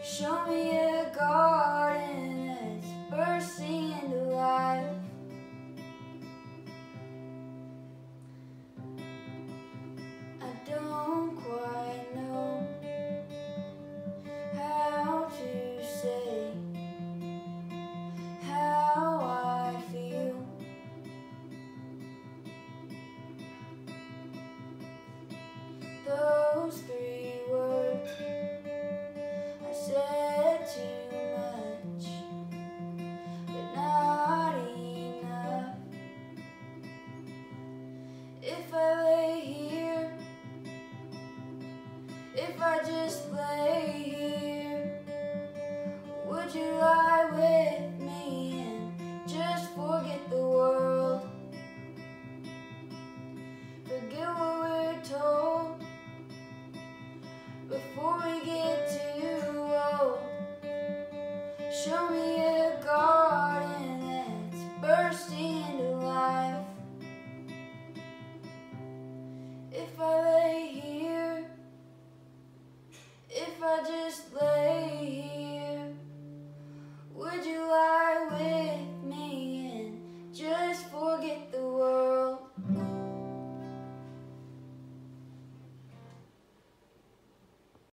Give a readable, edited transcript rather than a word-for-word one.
Show me a garden that's bursting into life. I don't quite know how to say how I feel. Those 3 words, I said too much, but not enough. If I lay here, if I just lay here, would you lie with me and just forget the world? Forget what we're told before we get too old. Show me a garden that's bursting into life. If I lay here, if I just lay